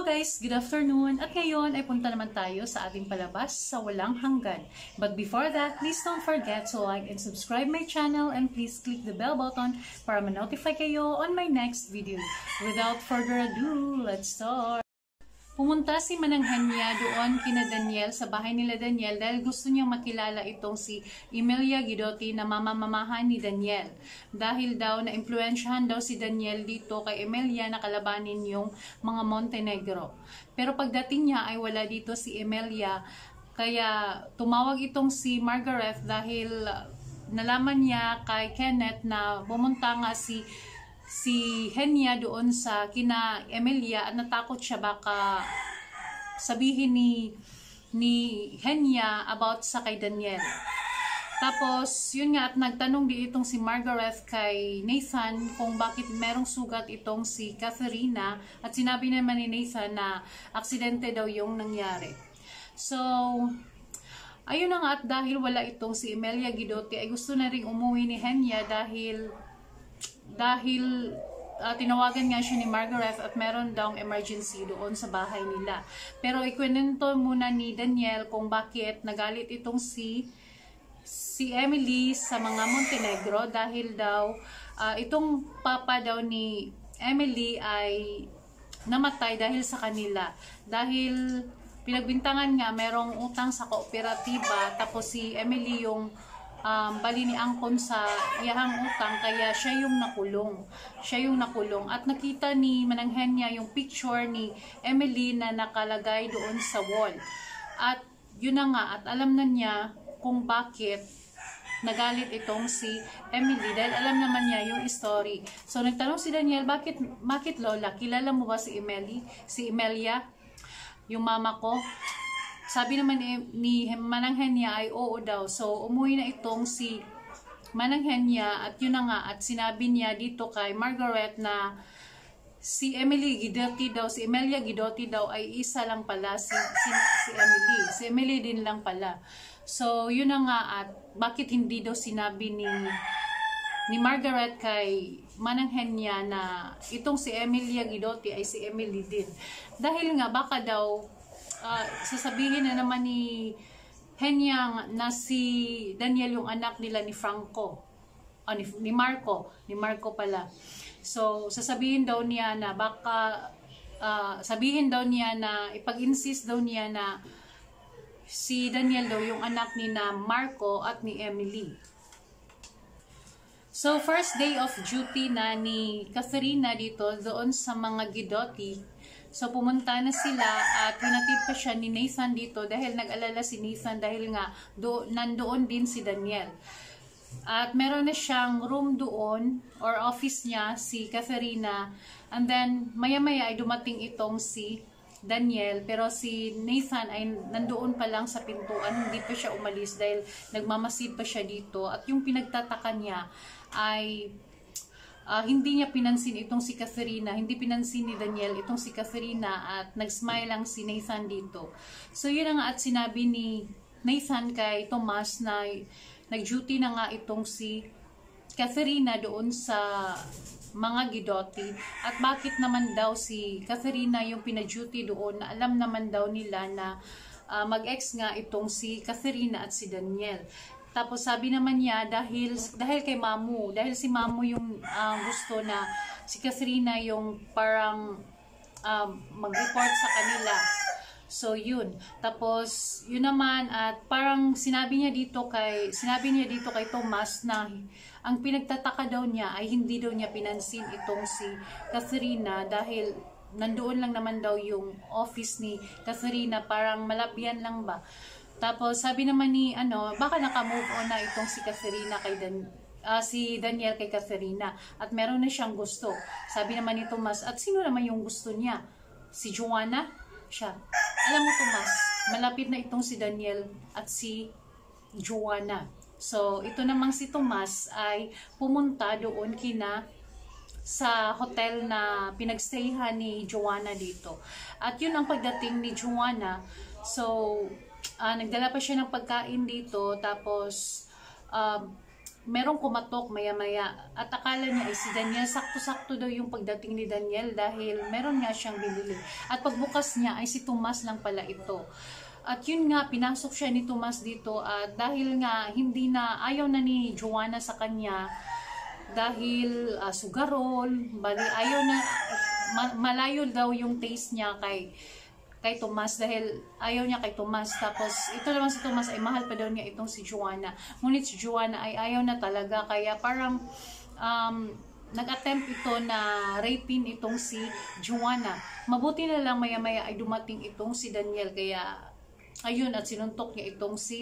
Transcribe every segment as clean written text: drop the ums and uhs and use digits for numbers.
guys, good afternoon. At ngayon ay punta naman tayo sa ating palabas sa Walang Hanggan. But before that, please don't forget to like and subscribe my channel and please click the bell button para ma-notify kayo on my next video. Without further ado, let's start. Pumunta si Manang Hanya doon kina Daniel sa bahay nila Daniel dahil gusto niyang makilala itong si Emilia Guidotti na mamamamahan ni Daniel. Dahil daw na-impluensyahan daw si Daniel dito kay Emilia na kalabanin yung mga Montenegro. Pero pagdating niya ay wala dito si Emilia, kaya tumawag itong si Margaret dahil nalaman niya kay Kenneth na pumunta nga si Henya doon sa kina Emilia at natakot siya baka sabihin ni Henya about sa kay Daniel. Tapos yun nga at nagtanong din itong si Margaret kay Nathan kung bakit merong sugat itong si Katerina at sinabi naman ni Nathan na aksidente daw yung nangyari. So ayun na nga at dahil wala itong si Emilia Guidotti ay gusto na ring umuwi ni Henya dahil tinawagan nga siya ni Margaret at meron daw emergency doon sa bahay nila. Pero ikwento muna ni Daniel kung bakit nagalit itong si Emily sa mga Montenegro dahil daw itong papa daw ni Emily ay namatay dahil sa kanila. Dahil pinagbintangan nga merong utang sa kooperatiba tapos si Emily yung bali ni angkon sa iyahang utang kaya siya yung nakulong at nakita ni Manang Henya yung picture ni Emily na nakalagay doon sa wall at yun na nga at alam na niya kung bakit nagalit itong si Emily dahil alam naman niya yung story. So nagtanong si Daniel, bakit lola, kilala mo ba si Emilia, yung mama ko? Sabi naman ni Manang Henya ay oo daw. So, umuwi na itong si Manang Henya at yun na nga. At sinabi niya dito kay Margaret na si Emilia Guidotti daw ay isa lang pala si Emily. Si Emily din lang pala. So, yun na nga at bakit hindi daw sinabi ni Margaret kay Manang Henya na itong si Emilia Guidotti ay si Emily din. Dahil nga baka daw sasabihin na naman ni Henya na si Daniel yung anak nila ni Franco, ni Marco pala. So sasabihin daw niya na baka sabihin daw niya na ipag-insist daw niya na si Daniel daw yung anak ni na Marco at ni Emily. So first day of duty na ni Katerina dito doon sa mga Guidotti. So pumunta na sila at hinatid pa siya ni Nathan dito dahil nag-alala si Nathan dahil nga nandoon din si Daniel. At meron na siyang room doon or office niya si Katerina and then maya-maya ay dumating itong si Daniel pero si Nathan ay nandoon pa lang sa pintuan, hindi pa siya umalis dahil nagmamasid pa siya dito at yung pinagtataka niya ay hindi niya pinansin itong si Katerina, hindi pinansin ni Daniel itong si Katerina at nag-smile lang si Nathan dito. So yun na nga at sinabi ni Nathan kay Tomas na nag-duty na nga itong si Katerina doon sa mga Guidotti at bakit naman daw si Katerina yung pina-duty doon na alam naman daw nila na mag-ex nga itong si Katerina at si Daniel. Tapos sabi naman niya dahil kay Mamu, dahil si Mamu yung gusto na si Katerina yung parang mag-report sa kanila. So yun. Tapos yun naman at parang sinabi niya dito kay Tomas na ang pinagtataka daw niya ay hindi daw niya pinansin itong si Katerina dahil nandoon lang naman daw yung office ni Katerina, parang malapyan lang ba. Tapos sabi naman ni baka naka-move on na itong si Katerina si Daniel kay Katerina at meron na siyang gusto. Sabi naman ni Tomas, at sino naman yung gusto niya? Si Joanna? Siya. Alam mo Tomas, malapit na itong si Daniel at si Joanna. So ito namang si Tomas ay pumunta doon sa hotel na pinagstayhan ni Joanna dito. At yun ang pagdating ni Joanna. So nagdala pa siya ng pagkain dito tapos merong kumatok maya-maya at akala niya ay si Daniel. Sakto-sakto daw yung pagdating ni Daniel dahil meron nga siyang binili. At pagbukas niya ay si Tomas lang pala ito. At yun nga, pinasok siya ni Tomas dito at dahil nga hindi na, ayaw na ni Joanna sa kanya dahil sugarol, bali ayaw na, malayo daw yung taste niya kay Tomas dahil ayaw niya kay Tomas. Tapos ito naman si Tomas ay mahal pa daw niya itong si Joanna. Ngunit si Joanna ay ayaw na talaga, kaya parang nag-attempt ito na rapin itong si Joanna. Mabuti na lang maya-maya ay dumating itong si Daniel, kaya ayun, at sinuntok niya itong si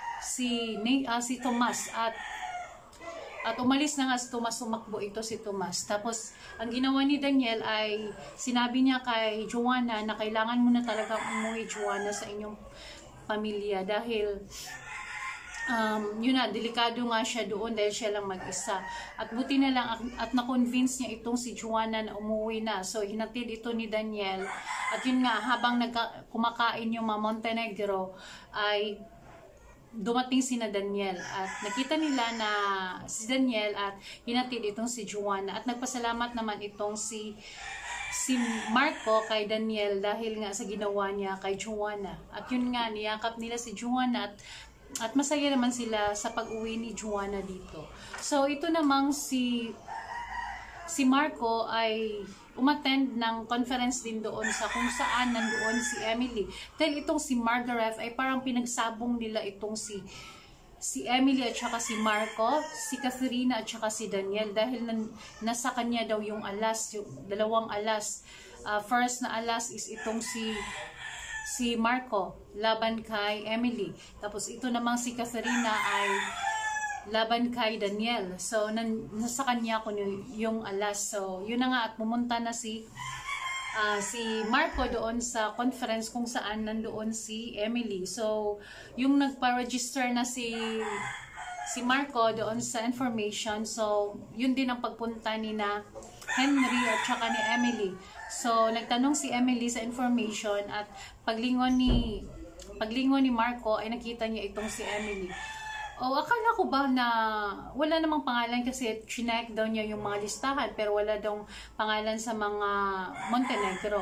Tomas at umalis na nga si Tomas, sumakbo ito si Tomas. Tapos ang ginawa ni Daniel ay sinabi niya kay Joanna na kailangan mo na talagang umuwi, Joanna, sa inyong pamilya dahil yun na, delikado nga siya doon dahil siya lang mag-isa. At buti na lang at na-convince niya itong si Joanna na umuwi na. So hinatid ito ni Daniel. At yun nga, habang kumakain yung mga Montenegro ay dumating sina Daniel at nakita nila na si Daniel at hinatid itong si Joanna. At nagpasalamat naman itong si Marco kay Daniel dahil nga sa ginawa niya kay Joanna. At yun nga, niyakap nila si Joanna at masaya naman sila sa pag-uwi ni Joanna dito. So ito namang si Marco ay umattend ng conference din doon sa kung saan nandoon si Emily. Dahil itong si Margaret ay parang pinagsabong nila itong si Emily at saka si Marco, si Katerina at saka si Daniel dahil nasa kanya daw yung alas, yung dalawang alas. First na alas is itong si Marco laban kay Emily. Tapos ito namang si Katerina ay laban kay Daniel. So nasa kanya ko yung alas. So yun na nga, at pumunta na si Marco doon sa conference kung saan nandoon si Emily. So yung nagpa-register na si Marco doon sa information. So yun din ang pagpunta ni na Henry at saka ni Emily. So nagtanong si Emily sa information at paglingon ni Marco ay nakita niya itong si Emily. Akala ko ba na wala namang pangalan kasi chinek daw niya yung mga listahan pero wala daw pangalan sa mga Montenegro.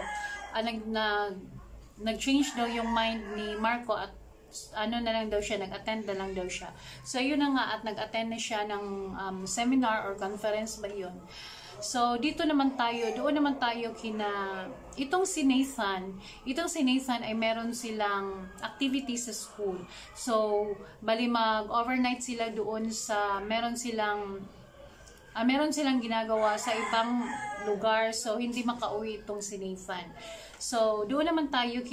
Nag-change daw yung mind ni Marco at na lang daw siya, nag-attend na lang daw siya. So yun na nga, at nag-attend na siya ng seminar or conference ba yun. So dito naman tayo, doon naman tayo itong si Nathan ay meron silang activities sa school. So bali mag-overnight sila doon sa meron silang ginagawa sa ibang lugar. So hindi makauwi itong si Nathan. So doon naman tayo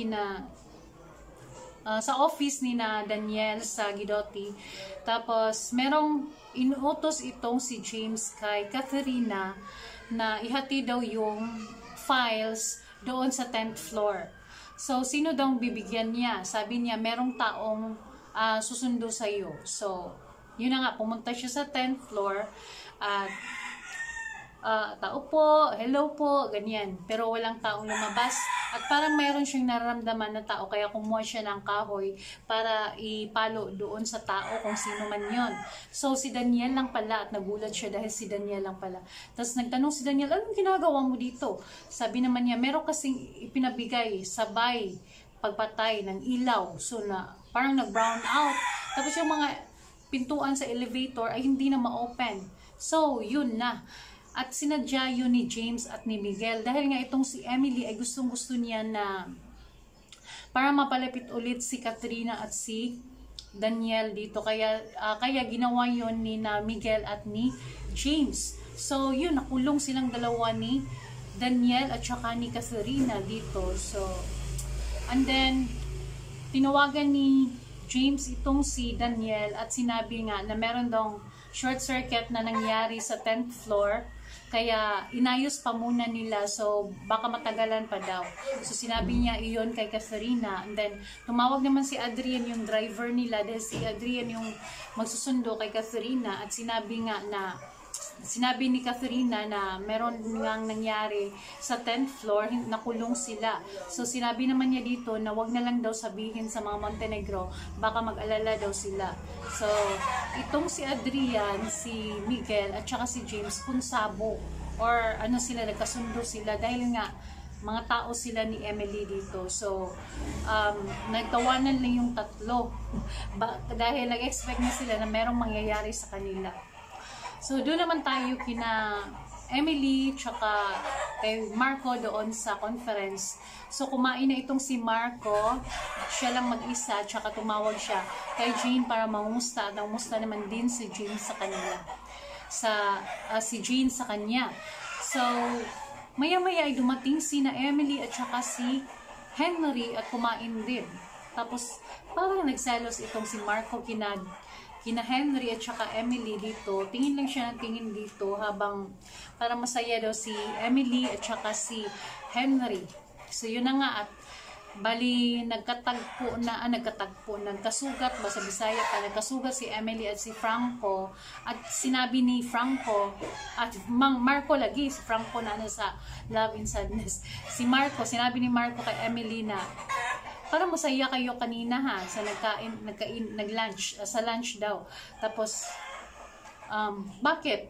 sa office ni na Daniel sa Guidotti. Tapos merong inuutos itong si James kay Katerina na ihati daw yung files doon sa 10th floor. So sino daw bibigyan niya? Sabi niya merong taong susundo sa iyo. So yun na nga, pumunta siya sa 10th floor at tao po, hello po, ganyan. Pero walang taong lumabas. At parang mayroon siyang nararamdaman na tao, kaya kumuha siya ng kahoy para ipalo doon sa tao kung sino man yon. So si Daniel lang pala, at nagulat siya dahil si Daniel lang pala. Tapos nagtanong si Daniel, anong ginagawa mo dito? Sabi naman niya, meron kasing ipinabigay sabay pagpatay ng ilaw. So parang nag-brown out. Tapos yung mga pintuan sa elevator ay hindi na ma-open. So yun na. At sinadya yun ni James at ni Miguel dahil nga itong si Emily ay gustong-gusto niya na para mapalapit ulit si Katerina at si Daniel dito. Kaya ginawa yun ni na Miguel at ni James. So yun, nakulong silang dalawa ni Daniel at saka ni Katerina dito. So and then tinawagan ni James itong si Daniel at sinabi nga na meron daw short circuit na nangyari sa 10th floor. Kaya inayos pa muna nila, so baka matagalan pa daw. So sinabi niya iyon kay Katerina. And then tumawag naman si Adrian, yung driver nila, dahil si Adrian yung magsusundo kay Katerina. At sinabi nga na sinabi ni Katerina na meron ngang nangyari sa 10th floor, nakulong sila. So sinabi naman niya dito na wag na lang daw sabihin sa mga Montenegro, baka mag-alala daw sila. So itong si Adrian, si Miguel at saka si James kunsabo or ano sila, nagkasundo sila dahil nga mga tao sila ni Emily dito. So nagtawanan lang yung tatlo dahil nag-expect na sila na merong mangyayari sa kanila. So doon naman tayo kina Emily tsaka kay Marco doon sa conference. So kumain na itong si Marco, siya lang mag-isa, tsaka tumawag siya kay Jane para mangusta, at nangusta naman din si Jane sa kanila. Si Jane sa kanya. So maya-maya ay dumating sina Emily at saka si Henry at kumain din. Tapos parang nagselos itong si Marco kina Henry at saka Emily dito. Tingin lang siya ng tingin dito habang parang masaya daw si Emily at saka si Henry. So yun na nga, at bali nagkasugat ba sa Bisaya pa, nagkasugat si Emily at si Franco, at sinabi ni Franco at Marco lagi, si Franco na sa Love and Sadness, si Marco, sinabi ni Marco kay Emily na parang masaya kayo kanina ha, sa nag-lunch, sa lunch daw. Tapos bakit?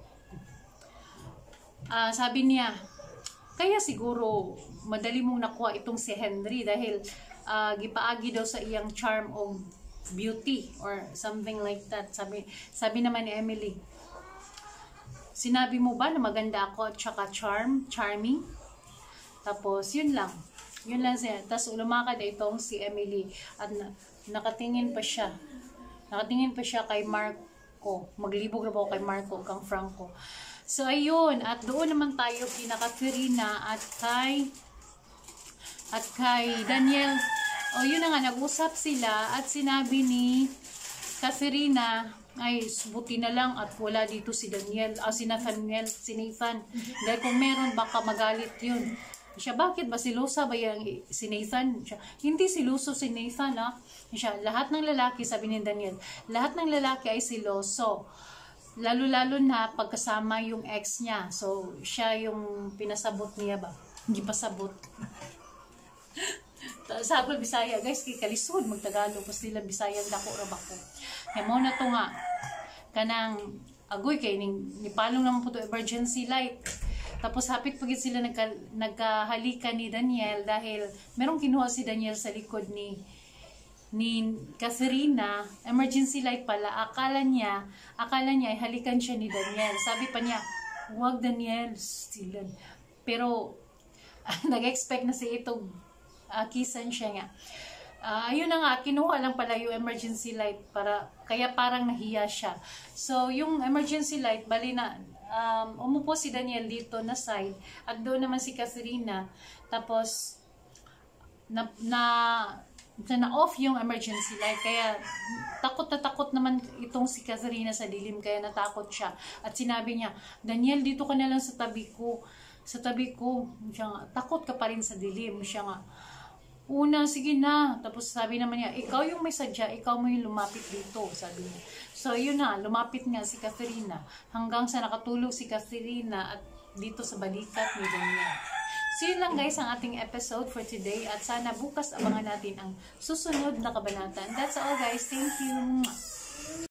Sabi niya, kaya siguro madali mong nakuha itong si Henry dahil gipaagi daw sa iyang charm o beauty or something like that. Sabi naman ni Emily, sinabi mo ba na maganda ako at saka charming? Tapos yun lang siya. Tapos lumakad itong si Emily at nakatingin pa siya kay Marco. Maglibog na po kay Marco kang Franco. So ayun, at doon naman tayo kina Katerina at kay Daniel. O yun na nga, nag-usap sila at sinabi ni Katerina, ay buti na lang at wala dito si Daniel, si Nathaniel, si Nathan. Dahil kung meron baka magalit yun. Siya, bakit ba silosa ba yung si Nathan? Siya, hindi siloso si Nathan ha. Siya, lahat ng lalaki, sabi ni Daniel, lahat ng lalaki ay siloso. Lalo-lalo na pagkasama yung ex niya. So, siya yung pinasabot niya ba? Hindi pasabot. Sabol Bisaya, guys, kay kalisod magtagalog pas nila Bisaya dako ra bako. Kay mo na to nga kanang agoy kay ni palong naman po to emergency light. Tapos hapit pagit sila nagkahalikan ni Daniel dahil merong kinuha si Daniel sa likod ni Katerina, emergency light pala. Akala niya ay halikan siya ni Daniel. Sabi pa niya, huwag Daniel, stilan. Pero nag-expect na si itong kisan siya nga. Ayun na nga, kinuha lang pala yung emergency light kaya parang nahiya siya. So yung emergency light, bali na umupo si Daniel dito na side at doon naman si Katerina. Tapos na-off yung emergency light, kaya takot naman itong si Katerina sa dilim, kaya natakot siya. At sinabi niya, Daniel, dito ka na lang sa tabi ko. Siya nga, takot ka pa rin sa dilim. Siya nga, una, sige na. Tapos sabi naman niya, ikaw yung may sadya, ikaw mo yung lumapit dito, sabi niya. So yun na, lumapit nga si Katerina hanggang sa nakatulog si Katerina at dito sa balikat ni Daniel. So yun lang guys ang ating episode for today, at sana bukas abangan natin ang susunod na kabanata. And that's all guys. Thank you.